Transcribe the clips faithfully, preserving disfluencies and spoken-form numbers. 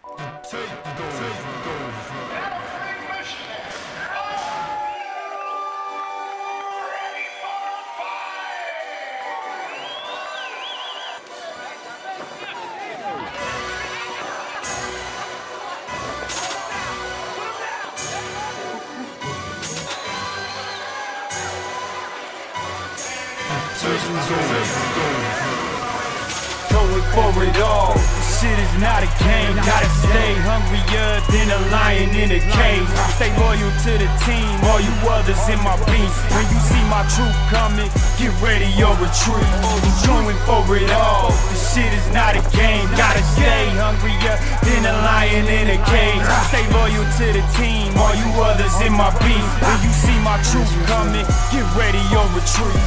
Going for it all, this shit is not a game. Gotta stay hungrier than a lion in a cage. Stay loyal to the team, all you others in my beam. When you see my troop coming, get ready or retreat. Going for it all, this shit is not a game. Gotta stay hungrier than a lion in a cage. Stay loyal to the team, all you others in my beam. When you see my troop coming, get ready or retreat.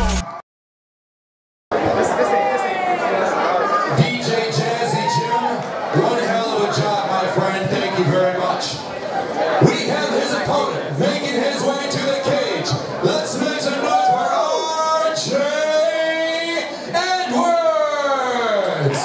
One hell of a job, my friend. Thank you very much. We have his opponent making his way to the cage. Let's make some noise for R J Edwards.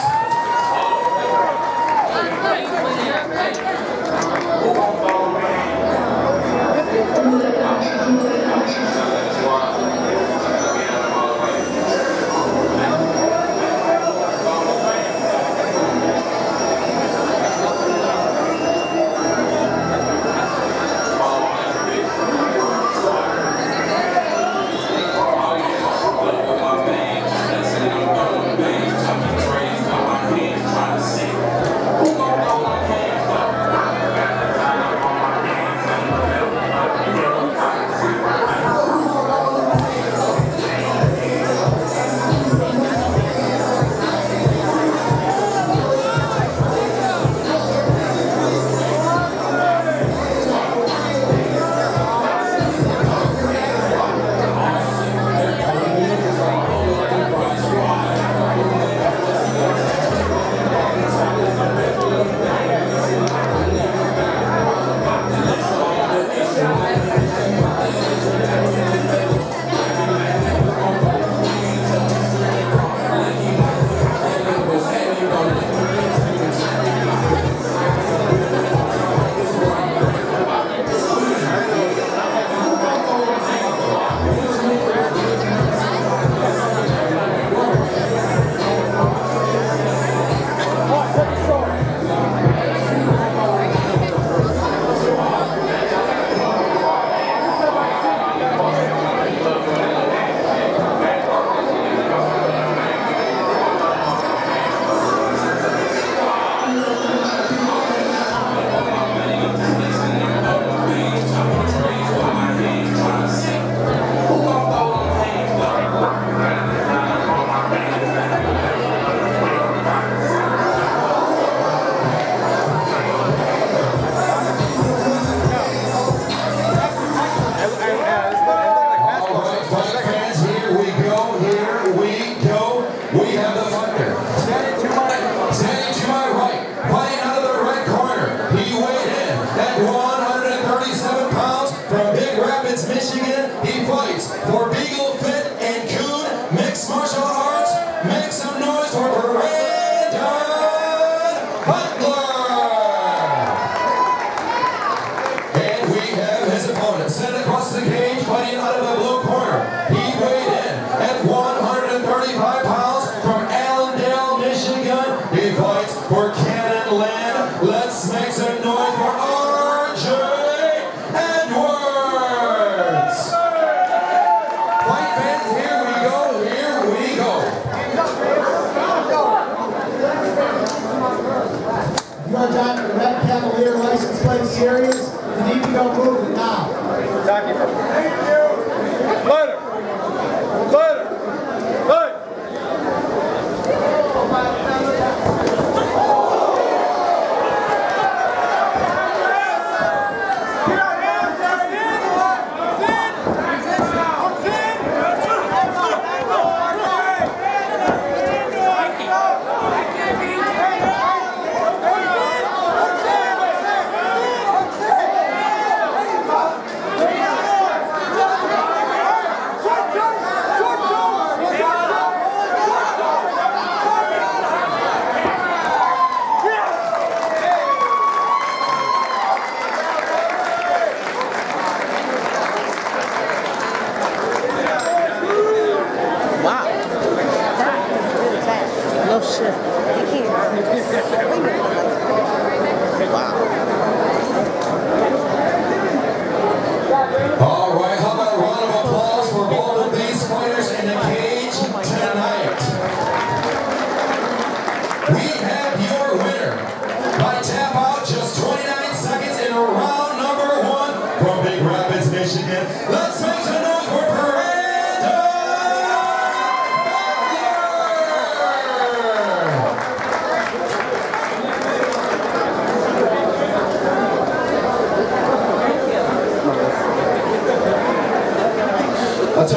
Serious, you need to go move it now. Butler! Butler! Butler!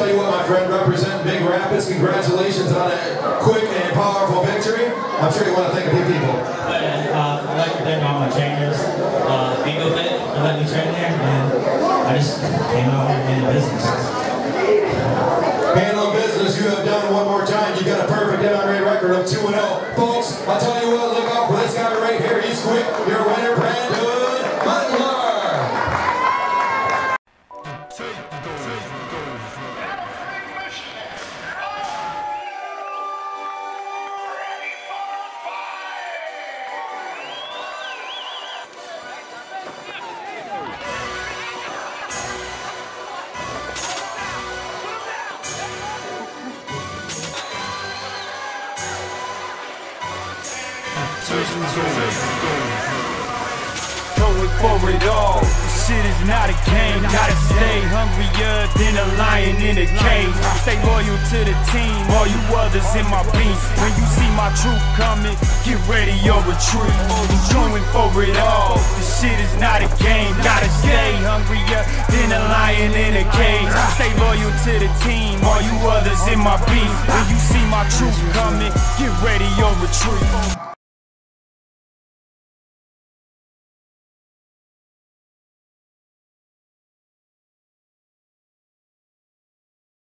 tell you what, my friend, represent Big Rapids. Congratulations on a quick and powerful victory. I'm sure you want to thank a few people. Uh, I'd like to thank all my trainers, uh, Eagle Fit, for letting me train there, and I just came out here in the business. Handling business, you have done one more time. You've got a perfect M M A record of two and oh. Folks, I'll tell you what, look out for this guy right here. He's quick. Your winner, Butler. Going for it all, this shit is not a game. Gotta stay hungrier than a lion in a cage. Stay loyal to the team, all you others in my beam. When you see my troop coming, get ready or retreat. Going for it all, this shit is not a game. Gotta stay hungrier than a lion in a cage. Stay loyal to the team, all you others in my beam. When you see my troop coming, get ready or retreat.